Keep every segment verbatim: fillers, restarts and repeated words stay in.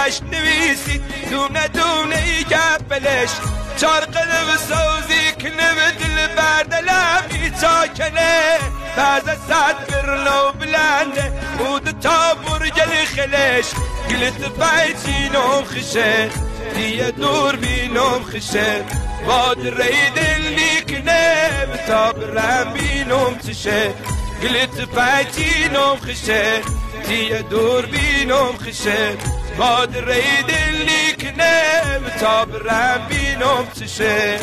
بیغش نویسید دونه دونه ای گفلش چار قلب سوزی کنه به دل بردلمی تاکنه بعض صد برلو بلنده بود تا برگل خلش گلت بیتینم خشه دیه دور بینم خشه واد ریدن لیکنه تا برم بینم تشه گلت بیتینم خشه دیه دور بینم خشه واد ریدن لیکنه تا برم بینم تشه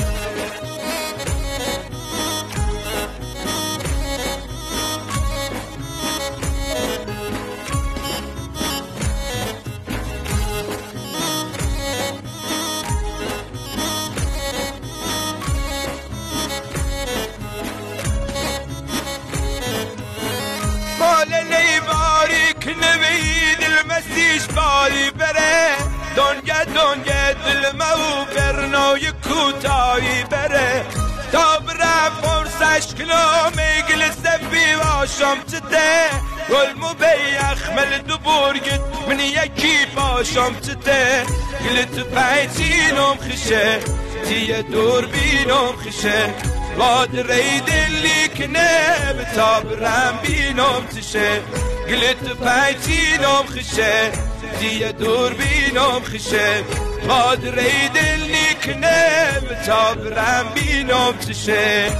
بالي بره دنگه دنگه دل مو برنای کوتاهی بره تا بره فرسش کلام گلسه بی واشم تده گل مو بی اخمل دو برگت من یکی باشم تده گلت پیتینم خشه تیه دور بینم خشه واد ریدن لیکنه تا برم بینم تشه گلت پیتینم خشه دیه دور بینم خشه واد ریدن لیکنه تا برم بینم تشه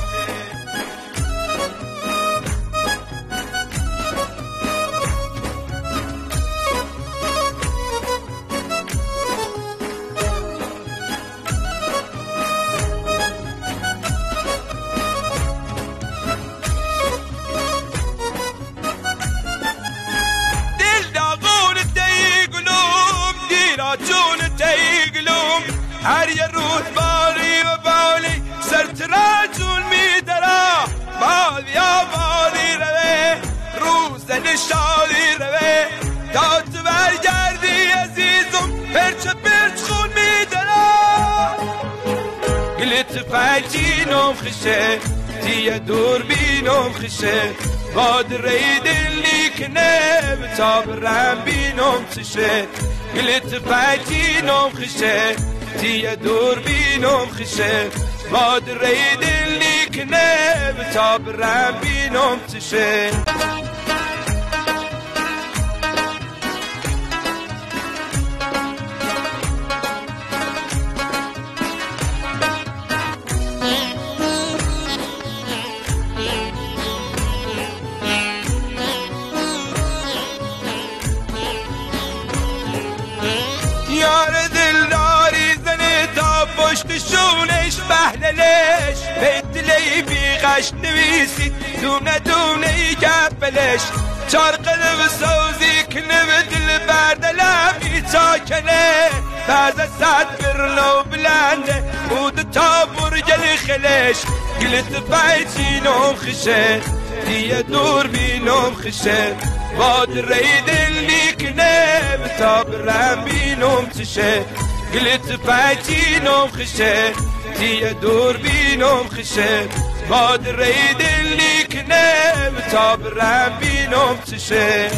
جون تیگلوم هر یه رود بالی و بالی سرتراجون میدرا بال یا بالی روه روز نشالی روه تا تو برگردی عزیزم پرچ پرچ خون میدرا گلت پیتینم خشه دیه دور بینم خشه واد ریدن لیکنه تا برم بینم تشه گلت پیتینم خشه دیه دور بینم خشه واد ریدن لیکنه تا برم بینم تشه یار دلداری زنه تا پشت شونش بهللش به دلی بیغش نویسید دونه دونه ای گفلش چار قلب سوزی کنه به دل بردلمی تاکنه بعض صد برلو بلنده بود تا برگل خلش گلت بیتینم خشه دیه دور بینم خشه واد ریدن لیکنه تا برم بینم تشه گلت پیتینم خشه دیه دور بینم خشه واد ریدن لیکنه تا برم بینم تشه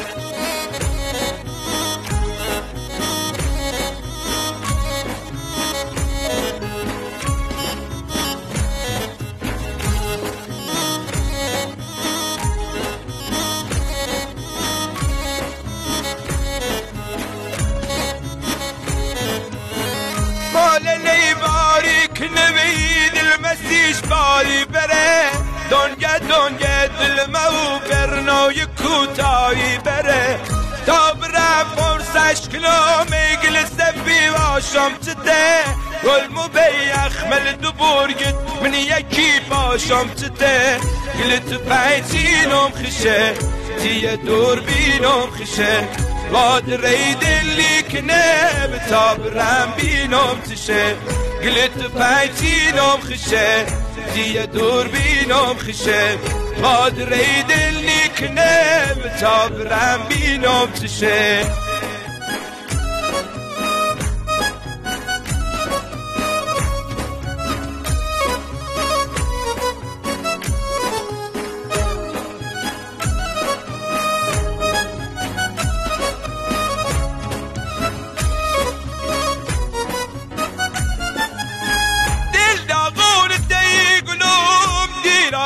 بالي بره دنگه دنگه دل مو برنای کوتاهی بره تا بره فرسش کلام گلسه بی واشم تده گل مو بی اخمل دو برگت من یکی باشم تده گلت پیتینم خشه دیه دور بینم خشه واد ریدن لیکنه تا برم بینم تشه گلت پیتینم خشه دیه دور بینم خشه واد ریدن لیکنه تا برم بینم تشه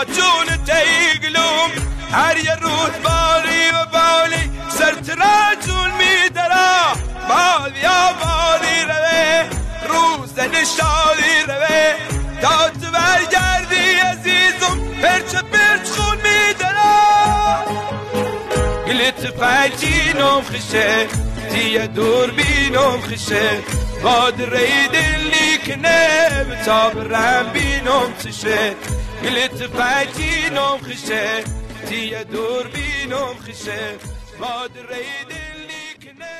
جون تیگلوم هر یه رود بالی و بالی سرترا جون میدرا بالیا بالی روه روز نشالی روه تا تو برگردی عزیزم پرچ پرچ خون میدرا گلت فجینم خشه تیه دور بینم خشه باد ریدلی کنه تا برم بینم تشه گلت فجینم خشه تیه دور بینم خشه باد ریدلی کنه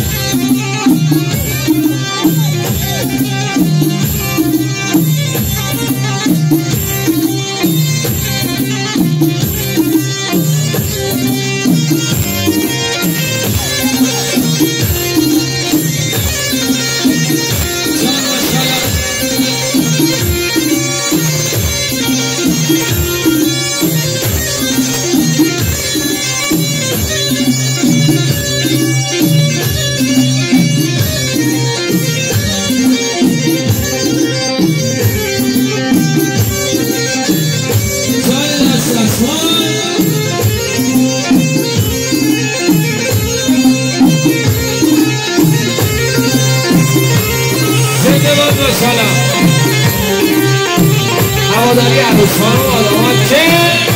هواداری عروس‌ها و آدم‌ها که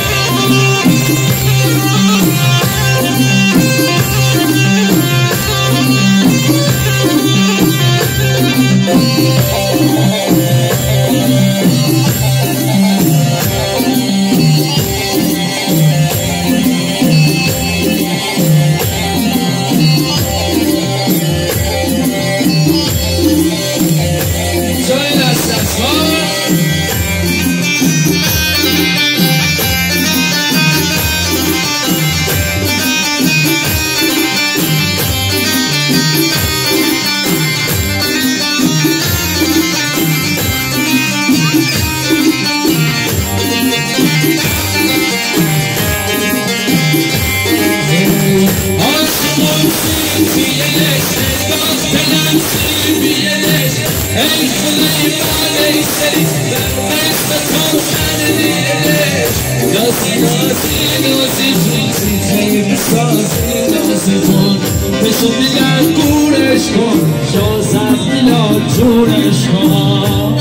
بسو میگن گورش کن شازم میلاد جورش کن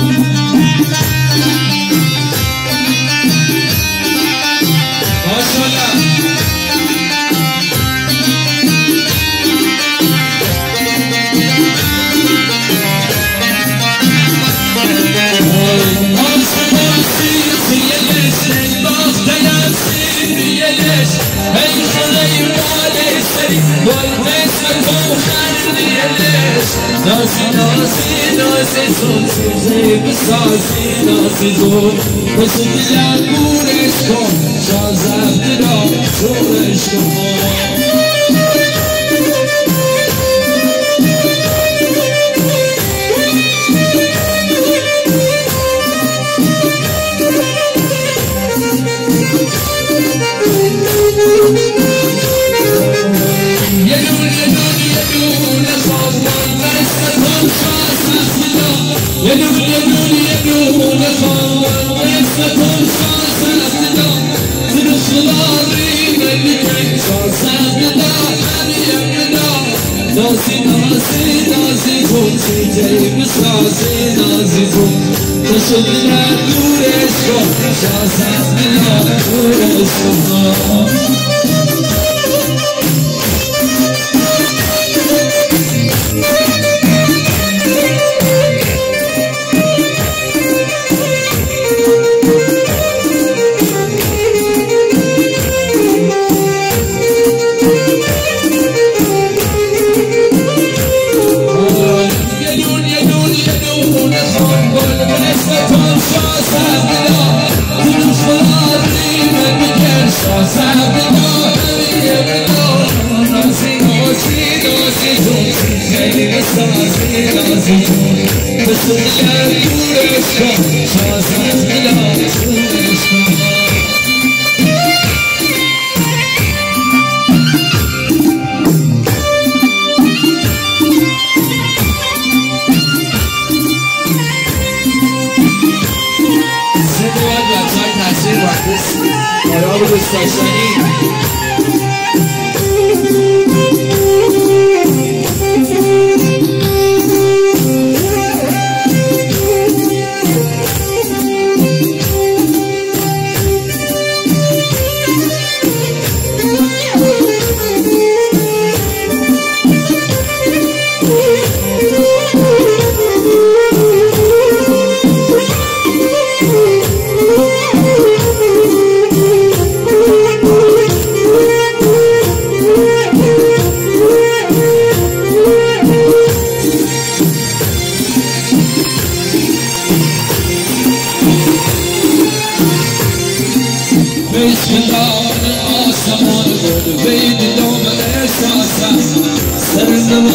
ماشالله نازی نازی نازی زون سوزه بسازی نازی زون بسو دیگر گورش کن شازم دیگر جورش کن يدور يدور يدور لخوان ويسكن شاسف الله زنخ لاري ملكن شاسف الله حبي الله ناسي ناسي ناسي زون سيجي بساسي ناسي زون تشبنا دورش كن شاسف الله دورش كن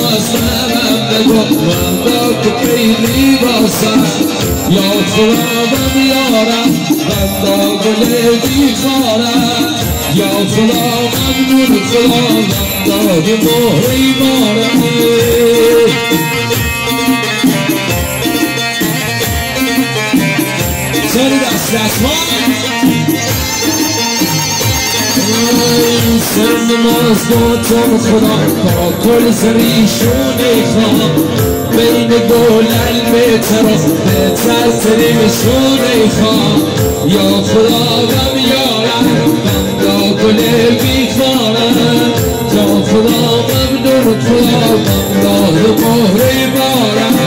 واسمم نگاه بندا که خیلی باسم یا خداوند یارم بندا گل بیخارم یا خدا ممنون خدا بندا به مهری مارم سالی دست دست ها سر نماز دوتون خدا با کل زریشون خواه بین دولل به طرف بهتر تریمشون خواه یا خدا غم یارم بندا گل بیخارم یا خدا ممنون خدا بندا به مهری مارم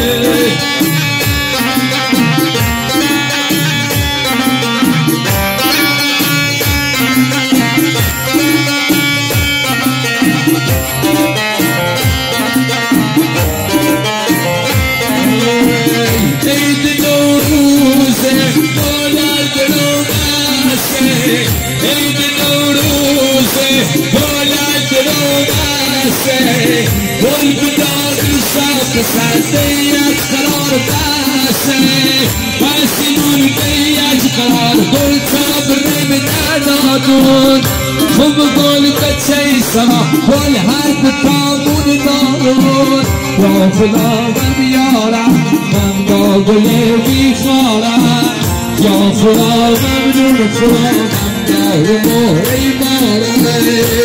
سردیت قرار بسه بسیمون بیت قرار گل تبرم ندادون خوب گل بچه سما گل هر بتامون دارون یا خدا غم یارم بندا گل بیخارم یا خدا ممنون خدا بندا مهری مارم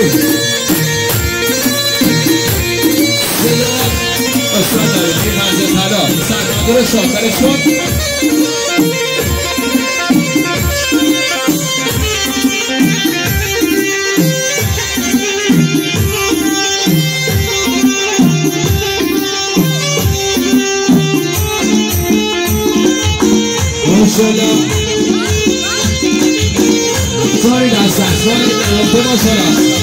اصلا دارید این حضرت حالا سرمانده شاکرشون ماشالله ساری دستن ساری دلوکه ماشالله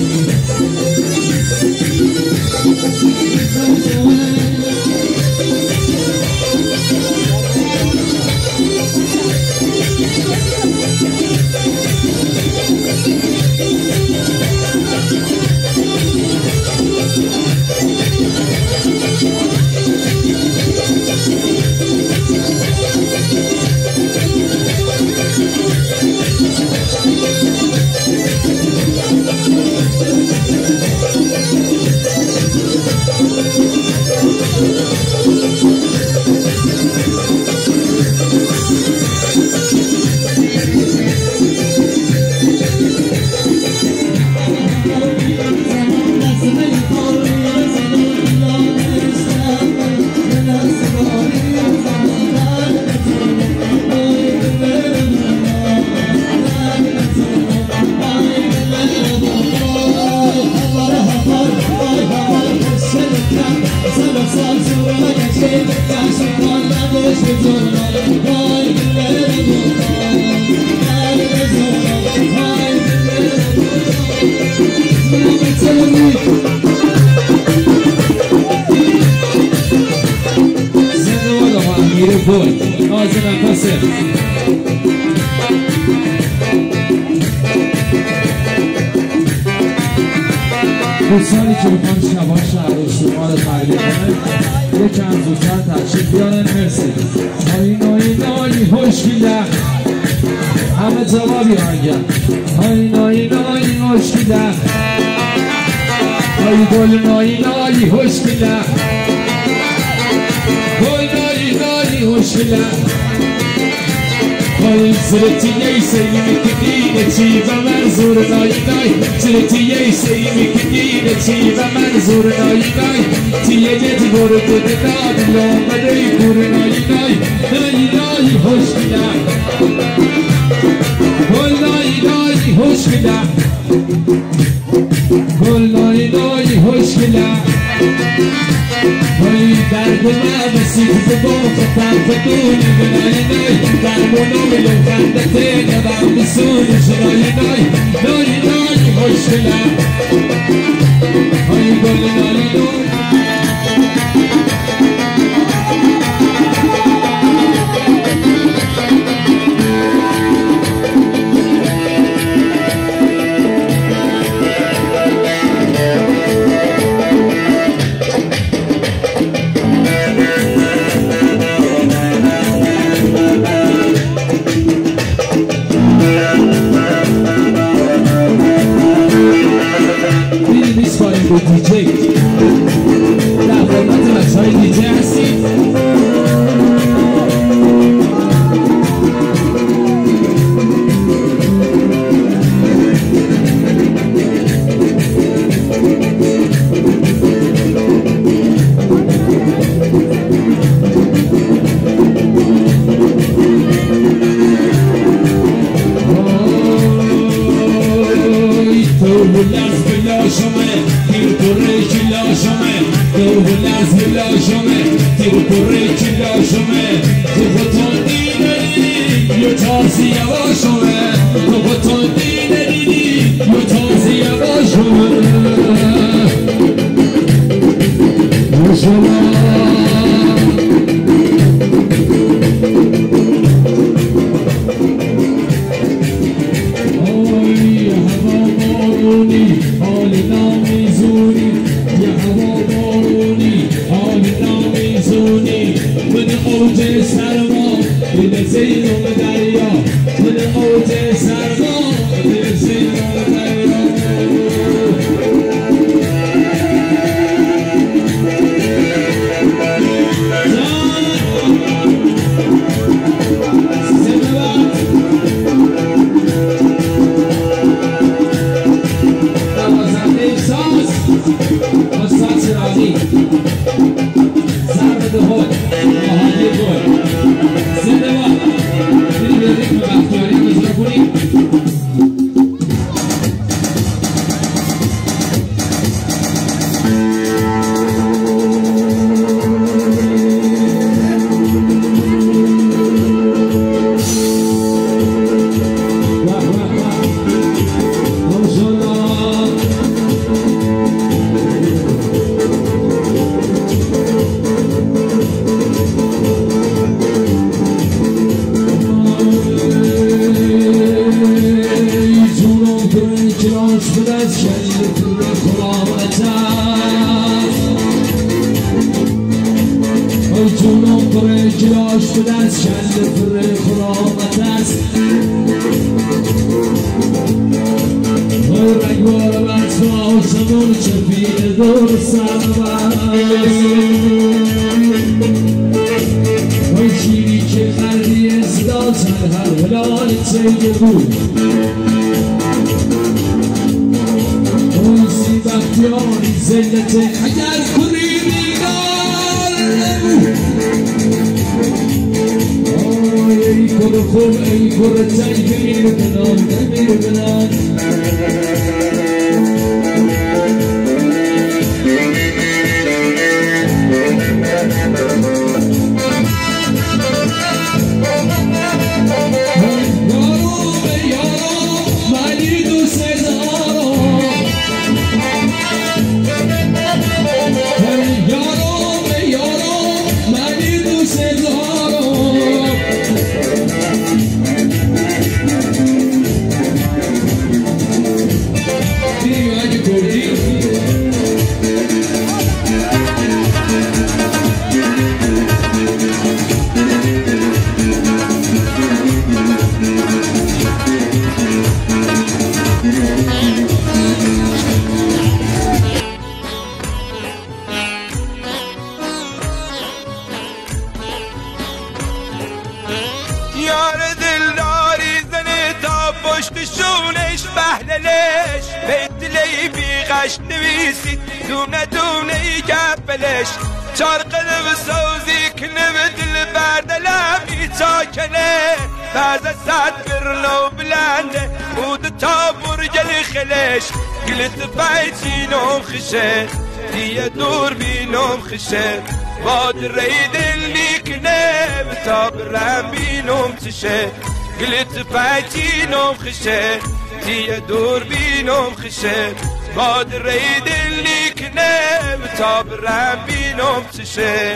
دوستانی که میخوان شبان شهر و شمال تغییر کنه یکم زودتر تشریف بیارن. مرسی. های نایی نایی خوشگیله همه جوابی آنگم. های نایی نایی خوشگیله های گل نایی نایی خوشگیله های نایی نایی خوشگیله های زرتیه سیی میکنین چی و منظور نایی نایی زرتیه سیی میکنین چی و منظور نایی نایی تیه جت برد داد لامده بور نایی نایی نایی نایی خوشگیله گل نایی نایی خوشگیله گل نایی نایی خوشگیله های درد من سیخ با خطر بدونی نایی نایی درمونو میلون خندته نبم بسونش نایی نایی نایی نایی خوشگله های گل نایی نایی دیجی در خدمت بچه‌های دیجی هستید. اوج از کل پر خرامت است ای جونم پر گیاش بود از کل پر خرامت است رنگوار بچه آسمون چپین دور سربست ای شیری که خردی ازداتن هر هلال تیگه بود اون سی بختیاری زلته اگر کری بیدار نبود ای کر خوب ای کر تیگه میر کنان نمیر کنان یار دلداری زنه تا پشت شونش بهللش به دلی بیغش نویسید دونه دونه ای گفلش چار قلب سوزی کنه به دل بردلمی تا کنه بعض صد برلو بلنده بود تا برگل خلش گلت فایتینم خشه دیه دور بینم خشه باد ریدن لیکنه تا برم بینم تشه گلت فایتینم خشه دیه دور بینم خشه باد ریدن لیکنه تا برم بینم تشه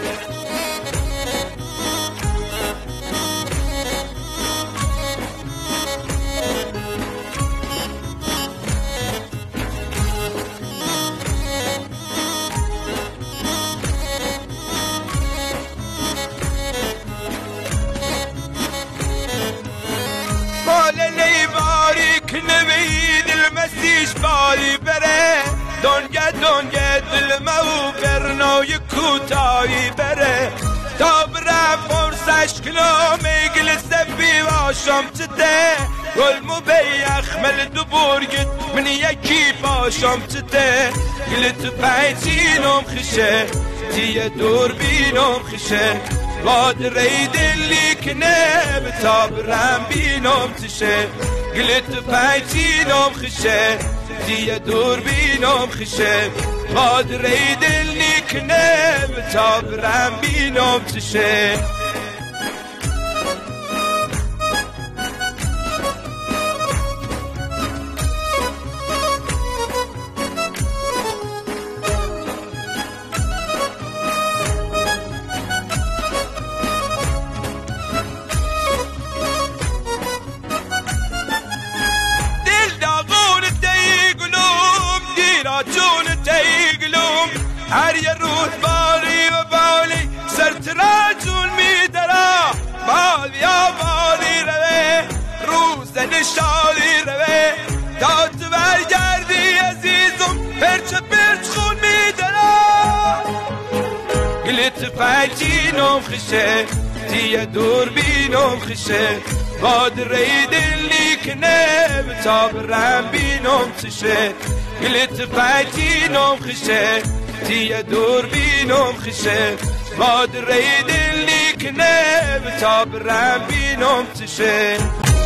ماللی باریک نوید المسیش باری بره دنگه دنگه دلمه و برنای کوتاهی بره تا برم فرسش کنم ایگل سبی باشم چده گلمو بی اخمل دو برگت من یکی باشم چده گلت پیچینم خشه دیه دور بینم خشه باد ریدن لیکنه تا برم بینم تشه گلت پیچینم خشه دیه دور بینم خشه باد ریدن لیکنه تا برم بینم تشه جون تیگلوم هر یه روز باری و بالی سرت را جون میدرا بالیا بالی روه روز نشالی روه تا تو برگردی عزیزم پرچ پرچ خون میدرا گلت فایتینم خشه دیه دور بینم خشه باد ریدن لیکنه تا برم بینم تشه گلت فایتینم خشه دیه دور بینم خشه باد ریدن لیکنه تا برم بینم تشه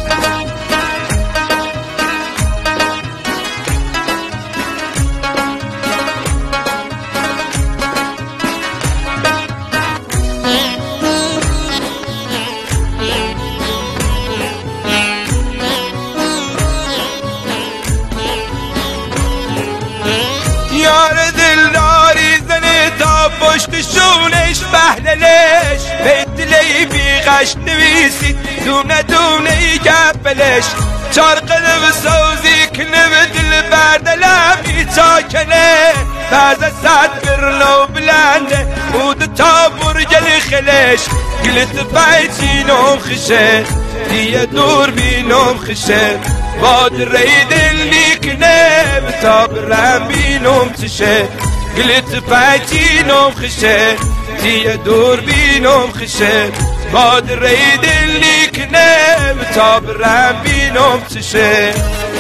یار دلداری زنه تا پشت شونش بهللش به دلی بیغش نویسید دونه دونه ای گفلش چار قلب سوزی کنه به دل بردلم چاکنه بعد صد برلو بلنده بود تا برگل خلش قلت بایتینم خشه دیه دور بینم خشه باد رید اللي کنه تا برم بینم تشه قلت بایتینم خشه دیه دور بینم خشه باد رید اللي کنه تا برم بینم تشه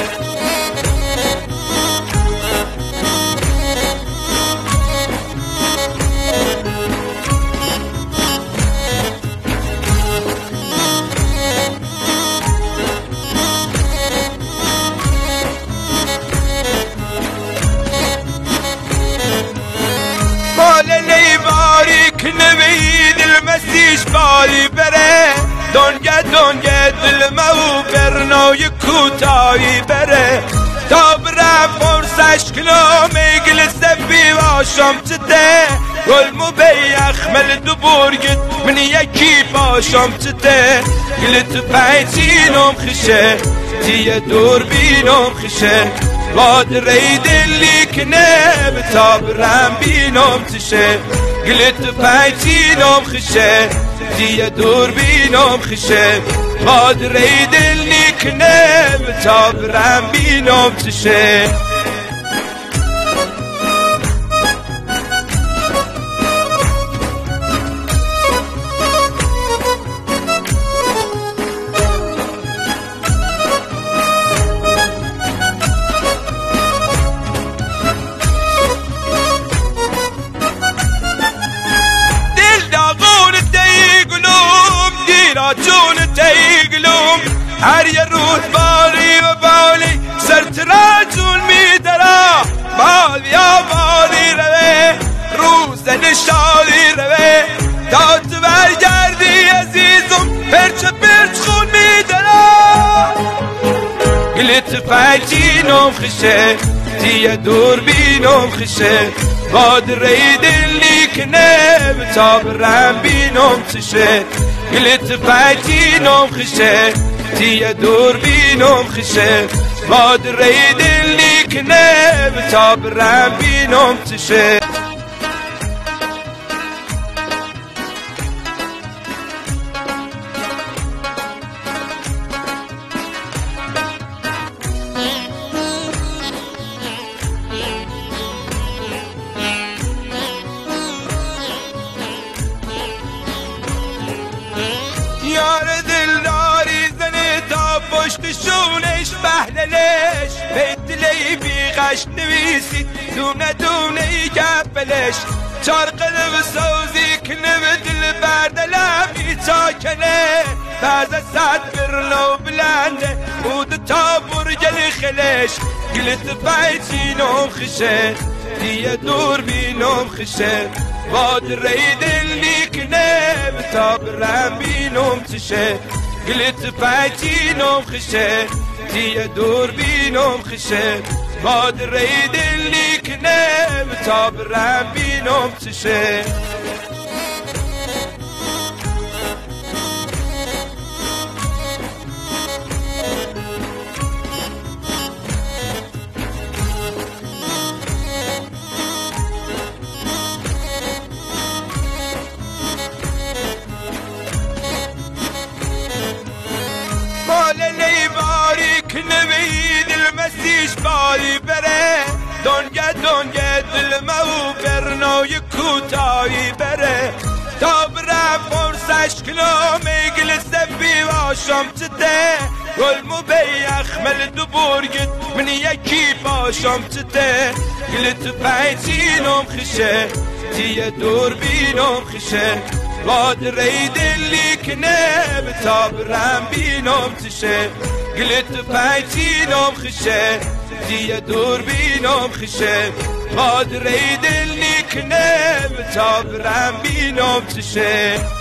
نبید المسیش بالی بره دنگه دنگه دل مو برنای کوتاهی بره تا بره فرسش کلامی گلسه بی باشم تده گل مو بیخ مل دو برگد من یکی باشم تده گلت پیتینم خشه تیه دور بینم خشه باد رید اللي کنه تا برم بینم تشه قلت بایتینم خشه دیه دور بینم خشه باد رید اللي کنه تا برم بینم تشه جون تیگلوم هر یه رود بالی و بالی سرتراجون میدرا بال یا بالی روه روز نشالی روه تا تو برگردی عزیزم پرچ پرچ خون میدرا گلت پیتینم خشه دیه دور بینم خشه باد رید اللي کنه تا برم بینم تشه قلت بایتینم خشه دیه دور بینم خشه باد رید اللي کنه تا برم بینم تشه یار دلداری زنه تا پشتشونش بهللش به دلی بیغش نویسید دونه دونه ای گفلش چار قلب سوزی کنه به دل بردلم چاکنه بعد صد برلو بلنده بود تا برگل خلش قلت بایتینم خشه دیه دور بینم خشه باد رید اللي کنه تا برم بینم تشه قلت بایتینم خشه دیه دور بینم خشه باد رید اللي کنه تا برم بینم تشه نبید المسیش بالی بره دنگه دنگه دل مو برنای کوتاهی بره تا بره فرسش کلامی گلسه بی باشم تده گل مو بیخ مل دو برگد من یکی باشم تده گلت پیتینم خشه تیه دور بینم خشه باد رید اللي کنه تا برم بینم تشه قلت بایتینم خشه دیه دور بینم خشه باد رید اللي کنه تا برم بینم تشه